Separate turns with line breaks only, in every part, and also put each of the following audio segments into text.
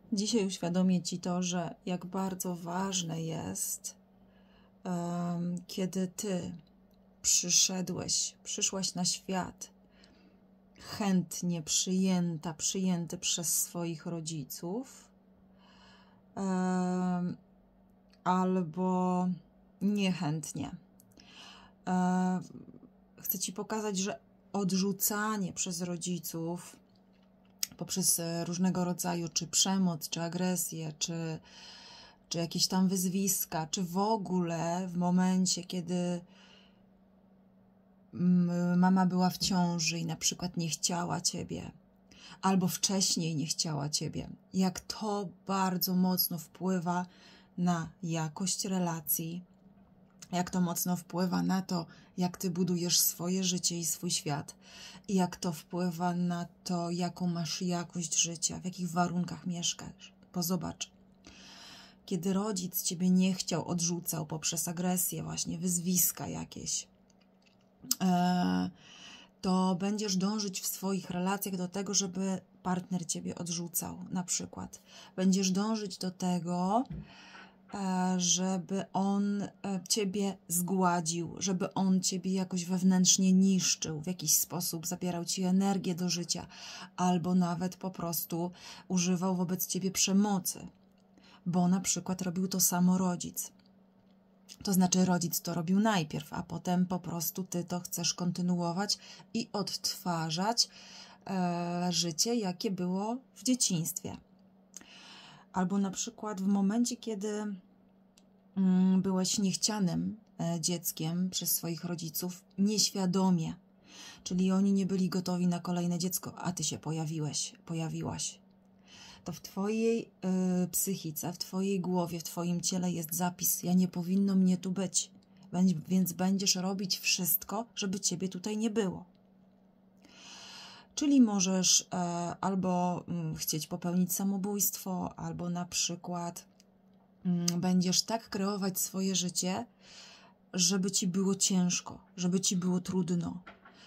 Dzisiaj uświadomię Ci to, że jak bardzo ważne jest, kiedy Ty przyszłaś na świat, chętnie przyjęty przez swoich rodziców, albo niechętnie. Chcę Ci pokazać, że odrzucanie przez rodziców poprzez różnego rodzaju czy przemoc, czy agresję, czy jakieś tam wyzwiska, czy w ogóle w momencie, kiedy mama była w ciąży i na przykład nie chciała Ciebie, albo wcześniej nie chciała Ciebie, jak to bardzo mocno wpływa na jakość relacji, jak to mocno wpływa na to, jak Ty budujesz swoje życie i swój świat, i jak to wpływa na to, jaką masz jakość życia, w jakich warunkach mieszkasz. Bo zobacz, kiedy rodzic Ciebie nie chciał, odrzucał poprzez agresję, właśnie wyzwiska jakieś, to będziesz dążyć w swoich relacjach do tego, żeby partner Ciebie odrzucał, na przykład. Będziesz dążyć do tego, żeby on Ciebie zgładził, żeby on Ciebie jakoś wewnętrznie niszczył, w jakiś sposób zabierał Ci energię do życia, albo nawet po prostu używał wobec Ciebie przemocy, bo na przykład robił to samo rodzic. To znaczy rodzic to robił najpierw, a potem po prostu Ty to chcesz kontynuować i odtwarzać życie, jakie było w dzieciństwie. Albo na przykład w momencie, kiedy byłeś niechcianym dzieckiem przez swoich rodziców, nieświadomie, czyli oni nie byli gotowi na kolejne dziecko, a Ty się pojawiłaś. To w Twojej psychice, w Twojej głowie, w Twoim ciele jest zapis: ja nie powinno mnie tu być, więc będziesz robić wszystko, żeby Ciebie tutaj nie było. Czyli możesz albo chcieć popełnić samobójstwo, albo na przykład będziesz tak kreować swoje życie, żeby Ci było ciężko, żeby Ci było trudno.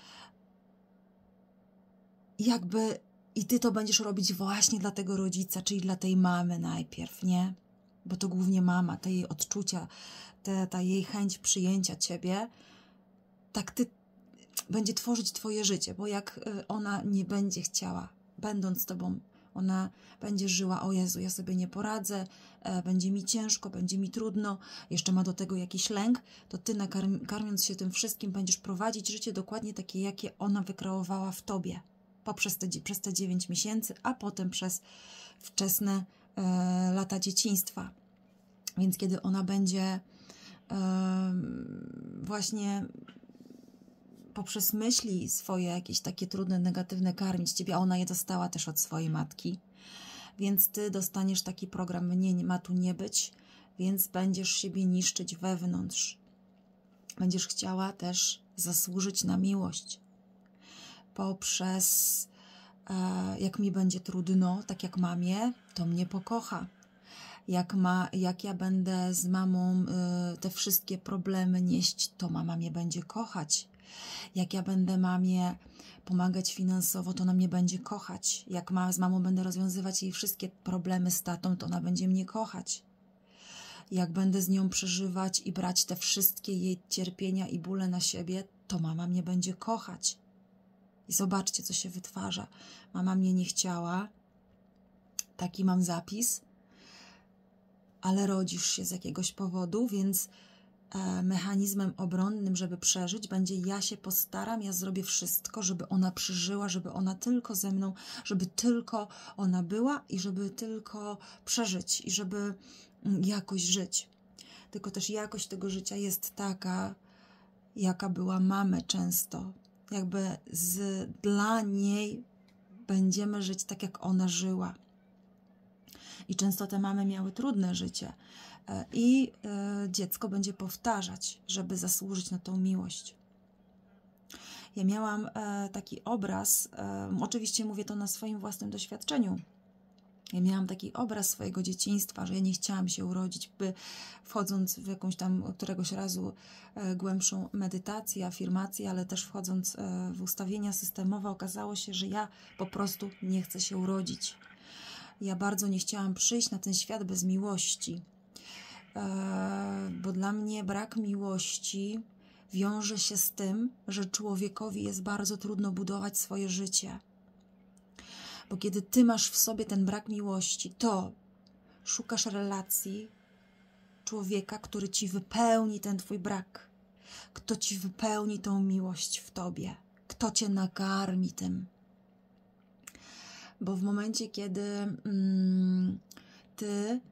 I Ty to będziesz robić właśnie dla tego rodzica, czyli dla tej mamy najpierw, nie? Bo to głównie mama, te jej odczucia, ta jej chęć przyjęcia Ciebie, tak Ty będzie tworzyć Twoje życie, bo jak ona nie będzie chciała, będąc z Tobą, ona będzie żyła: o Jezu, ja sobie nie poradzę, będzie mi ciężko, będzie mi trudno, jeszcze ma do tego jakiś lęk, to Ty karmiąc się tym wszystkim będziesz prowadzić życie dokładnie takie, jakie ona wykreowała w Tobie, przez te 9 miesięcy, a potem przez wczesne lata dzieciństwa. Więc kiedy ona będzie właśnie poprzez myśli swoje jakieś takie trudne, negatywne karmić Ciebie, a ona je dostała też od swojej matki, więc Ty dostaniesz taki program: mnie ma tu nie być, więc będziesz siebie niszczyć wewnątrz. Będziesz chciała też zasłużyć na miłość poprzez jak mi będzie trudno, tak jak mamie, to mnie pokocha. Jak ja będę z mamą te wszystkie problemy nieść, to mama mnie będzie kochać. Jak ja będę mamie pomagać finansowo, to ona mnie będzie kochać. Jak z mamą będę rozwiązywać jej wszystkie problemy z tatą, to ona będzie mnie kochać. Jak będę z nią przeżywać i brać te wszystkie jej cierpienia i bóle na siebie, to mama mnie będzie kochać. I zobaczcie, co się wytwarza. Mama mnie nie chciała, taki mam zapis, ale rodzisz się z jakiegoś powodu, więc mechanizmem obronnym, żeby przeżyć, będzie: ja się postaram, ja zrobię wszystko, żeby ona przeżyła, żeby ona tylko ze mną, żeby tylko ona była i żeby tylko przeżyć i żeby jakoś żyć. Tylko też jakość tego życia jest taka, jaka była mamy często. Jakby dla niej będziemy żyć tak, jak ona żyła. I często te mamy miały trudne życie. I dziecko będzie powtarzać, żeby zasłużyć na tą miłość. Ja miałam taki obraz, oczywiście mówię to na swoim własnym doświadczeniu. Ja miałam taki obraz swojego dzieciństwa, że ja nie chciałam się urodzić, by wchodząc w jakąś tam któregoś razu głębszą medytację, afirmację, ale też wchodząc w ustawienia systemowe, okazało się, że ja po prostu nie chcę się urodzić. Ja bardzo nie chciałam przyjść na ten świat bez miłości, bo dla mnie brak miłości wiąże się z tym, że człowiekowi jest bardzo trudno budować swoje życie. Bo kiedy ty masz w sobie ten brak miłości, to szukasz relacji, człowieka, który ci wypełni ten twój brak, kto ci wypełni tą miłość w tobie, kto cię nakarmi tym. Bo w momencie, kiedy ty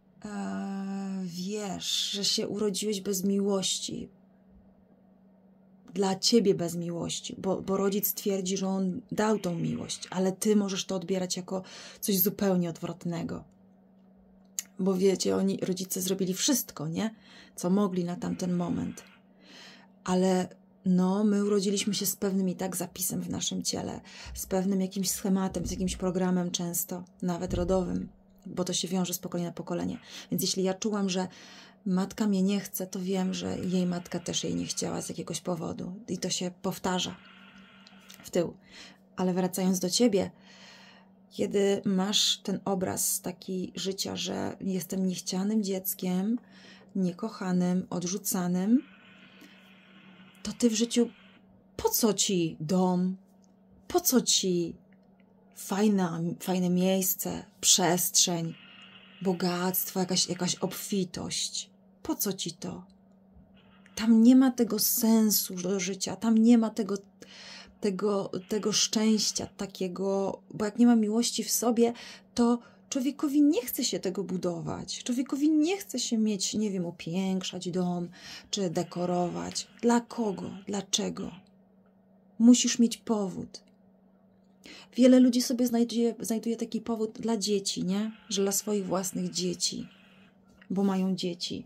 wiesz, że się urodziłeś bez miłości, dla ciebie bez miłości, bo rodzic twierdzi, że on dał tą miłość, ale ty możesz to odbierać jako coś zupełnie odwrotnego. Bo wiecie, rodzice zrobili wszystko, nie? Co mogli na tamten moment. Ale my urodziliśmy się z pewnym i tak zapisem w naszym ciele, z pewnym jakimś schematem, z jakimś programem często, nawet rodowym, bo to się wiąże z pokolenia na pokolenie. Więc jeśli ja czułam, że matka mnie nie chce, to wiem, że jej matka też jej nie chciała z jakiegoś powodu. I to się powtarza w tył. Ale wracając do ciebie, kiedy masz ten obraz taki życia, że jestem niechcianym dzieckiem, niekochanym, odrzucanym, to ty w życiu, po co ci dom? Po co ci fajne miejsce, przestrzeń, bogactwo, jakaś obfitość? Po co ci to? Tam nie ma tego sensu do życia, tam nie ma tego szczęścia takiego, bo jak nie ma miłości w sobie, to człowiekowi nie chce się tego budować. Człowiekowi nie chce się mieć, nie wiem, upiększać dom, czy dekorować. Dla kogo? Dlaczego? Musisz mieć powód. Wiele ludzi sobie znajduje taki powód dla dzieci, nie? Że dla swoich własnych dzieci, bo mają dzieci.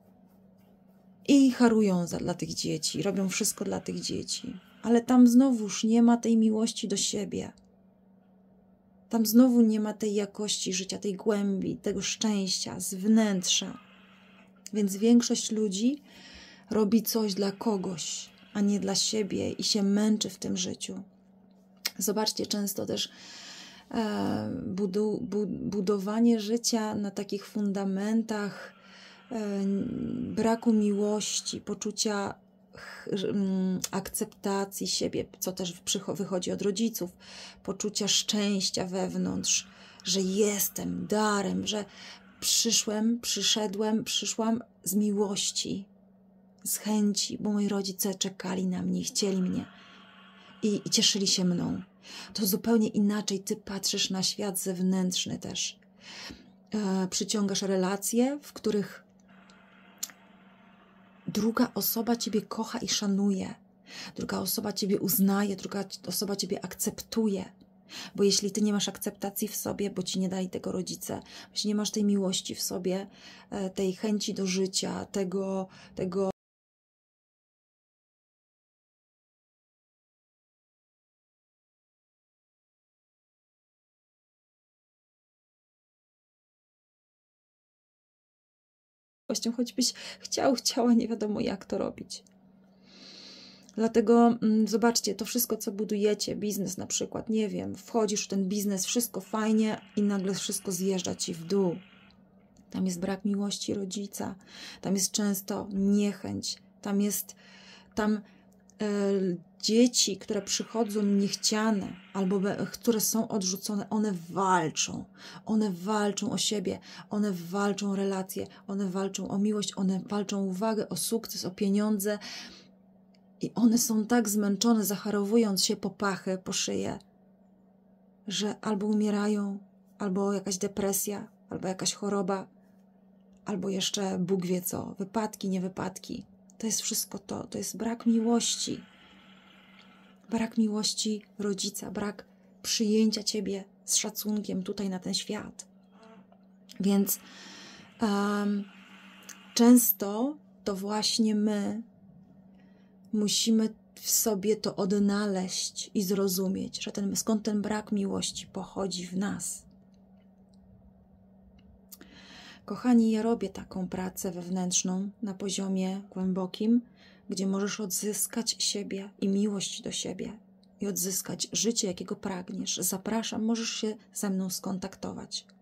I harują dla tych dzieci, robią wszystko dla tych dzieci. Ale tam znowuż nie ma tej miłości do siebie. Tam znowu nie ma tej jakości życia, tej głębi, tego szczęścia z wnętrza. Więc większość ludzi robi coś dla kogoś, a nie dla siebie i się męczy w tym życiu. Zobaczcie, często też budowanie życia na takich fundamentach braku miłości, poczucia akceptacji siebie, co też wychodzi od rodziców, poczucia szczęścia wewnątrz, że jestem darem, że przyszłam z miłości, z chęci, bo moi rodzice czekali na mnie, chcieli mnie i cieszyli się mną. To zupełnie inaczej ty patrzysz na świat zewnętrzny też. Przyciągasz relacje, w których druga osoba ciebie kocha i szanuje. Druga osoba ciebie uznaje, druga osoba ciebie akceptuje. Bo jeśli ty nie masz akceptacji w sobie, bo ci nie dali tego rodzice, jeśli nie masz tej miłości w sobie, tej chęci do życia, tego choćbyś chciała, nie wiadomo jak to robić. Dlatego zobaczcie, to wszystko, co budujecie, biznes na przykład, nie wiem, wchodzisz w ten biznes, wszystko fajnie i nagle wszystko zjeżdża ci w dół. Tam jest brak miłości rodzica, tam jest często niechęć, tam dzieci, które przychodzą niechciane albo które są odrzucone, one walczą o siebie, one walczą o relacje, one walczą o miłość, one walczą o uwagę, o sukces, o pieniądze i one są tak zmęczone, zacharowując się po pachy, po szyję, że albo umierają, albo jakaś depresja, albo jakaś choroba, albo jeszcze Bóg wie co, wypadki, niewypadki. To jest wszystko to jest brak miłości. Brak miłości rodzica, brak przyjęcia ciebie z szacunkiem tutaj na ten świat. Więc często to właśnie my musimy w sobie to odnaleźć i zrozumieć, że skąd ten brak miłości pochodzi w nas. Kochani, ja robię taką pracę wewnętrzną na poziomie głębokim, gdzie możesz odzyskać siebie i miłość do siebie i odzyskać życie, jakiego pragniesz. Zapraszam, możesz się ze mną skontaktować.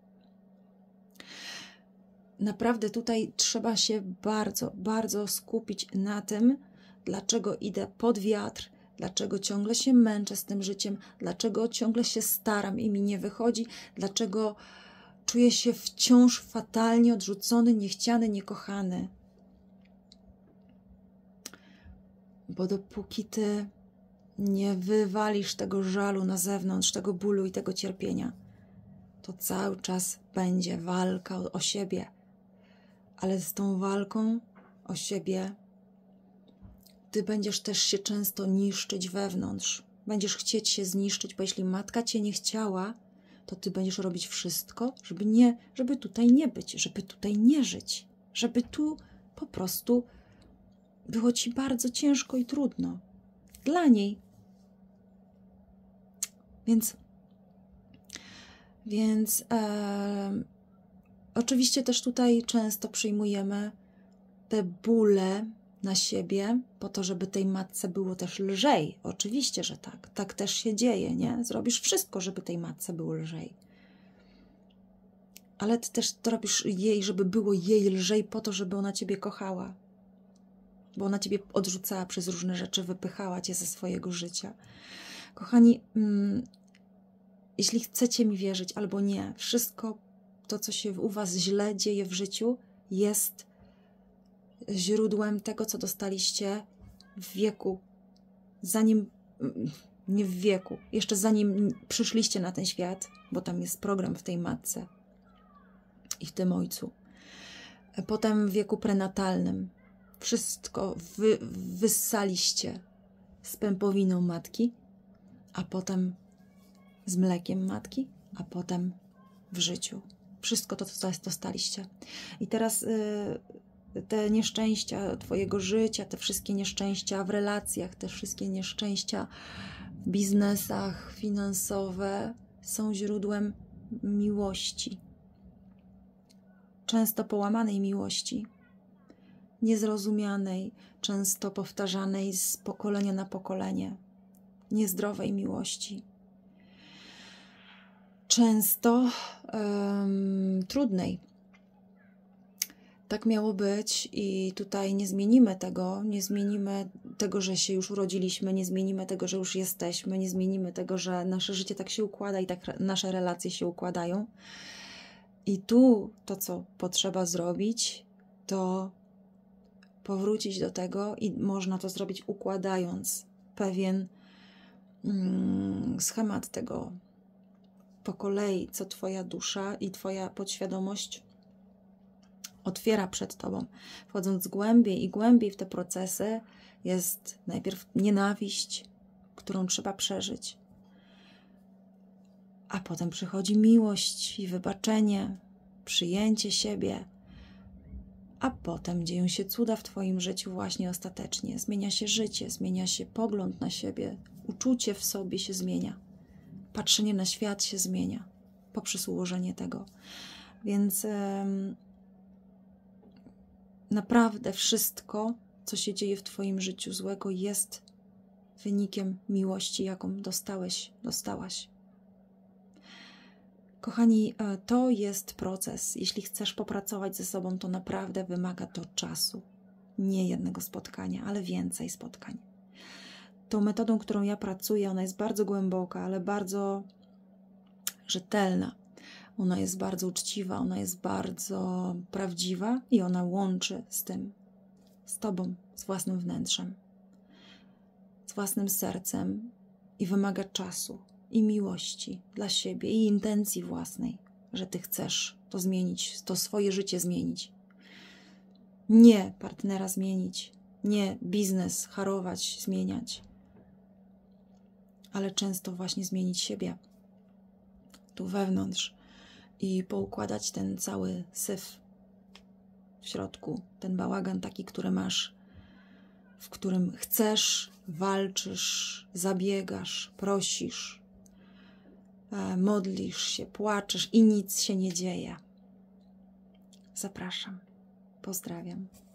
naprawdę tutaj trzeba się bardzo, bardzo skupić na tym, dlaczego idę pod wiatr, dlaczego ciągle się męczę z tym życiem, dlaczego ciągle się staram i mi nie wychodzi, dlaczego czuję się wciąż fatalnie odrzucony, niechciany, niekochany. Bo dopóki ty nie wywalisz tego żalu na zewnątrz, tego bólu i tego cierpienia, to cały czas będzie walka o siebie. Ale z tą walką o siebie ty będziesz też się często niszczyć wewnątrz. Będziesz chcieć się zniszczyć, bo jeśli matka cię nie chciała, to ty będziesz robić wszystko, żeby tutaj nie być, żeby tutaj nie żyć, żeby tu po prostu było ci bardzo ciężko i trudno. Dla niej. Więc oczywiście też tutaj często przyjmujemy te bóle na siebie po to, żeby tej matce było też lżej. Oczywiście, że tak. Tak też się dzieje, nie? Zrobisz wszystko, żeby tej matce było lżej. Ale ty też to robisz jej, żeby było jej lżej po to, żeby ona ciebie kochała. Bo ona ciebie odrzucała przez różne rzeczy, wypychała cię ze swojego życia. Kochani, jeśli chcecie mi wierzyć albo nie, wszystko to, co się u was źle dzieje w życiu, jest źródłem tego, co dostaliście w wieku, nie w wieku, jeszcze zanim przyszliście na ten świat, bo tam jest program w tej matce i w tym ojcu. Potem w wieku prenatalnym wszystko wyssaliście z pępowiną matki, a potem z mlekiem matki, a potem w życiu. Wszystko to, co dostaliście. I teraz te nieszczęścia twojego życia, te wszystkie nieszczęścia w relacjach, te wszystkie nieszczęścia w biznesach, finansowe są źródłem miłości. Często połamanej miłości, niezrozumianej, często powtarzanej z pokolenia na pokolenie, niezdrowej miłości. Często trudnej. Tak miało być i tutaj nie zmienimy tego, że się już urodziliśmy, nie zmienimy tego, że już jesteśmy, nie zmienimy tego, że nasze życie tak się układa i tak nasze relacje się układają. I tu to, co potrzeba zrobić, to powrócić do tego i można to zrobić układając pewien schemat tego po kolei, co twoja dusza i twoja podświadomość otwiera przed tobą. Wchodząc głębiej i głębiej w te procesy, jest najpierw nienawiść, którą trzeba przeżyć, a potem przychodzi miłość i wybaczenie, przyjęcie siebie, a potem dzieją się cuda w twoim życiu właśnie ostatecznie. Zmienia się życie, zmienia się pogląd na siebie, uczucie w sobie się zmienia, patrzenie na świat się zmienia poprzez ułożenie tego. Więc naprawdę wszystko, co się dzieje w twoim życiu złego, jest wynikiem miłości, jaką dostałaś. Kochani, to jest proces. Jeśli chcesz popracować ze sobą, to naprawdę wymaga to czasu. Nie jednego spotkania, ale więcej spotkań. Tą metodą, którą ja pracuję, ona jest bardzo głęboka, ale bardzo rzetelna. Ona jest bardzo uczciwa, ona jest bardzo prawdziwa i ona łączy z tobą, z własnym wnętrzem, z własnym sercem i wymaga czasu i miłości dla siebie i intencji własnej, że ty chcesz to zmienić, to swoje życie zmienić. Nie partnera zmienić, nie biznes harować, zmieniać, ale często właśnie zmienić siebie tu wewnątrz i poukładać ten cały syf w środku, ten bałagan taki, który masz, w którym chcesz, walczysz, zabiegasz, prosisz, modlisz się, płaczesz i nic się nie dzieje. Zapraszam. Pozdrawiam.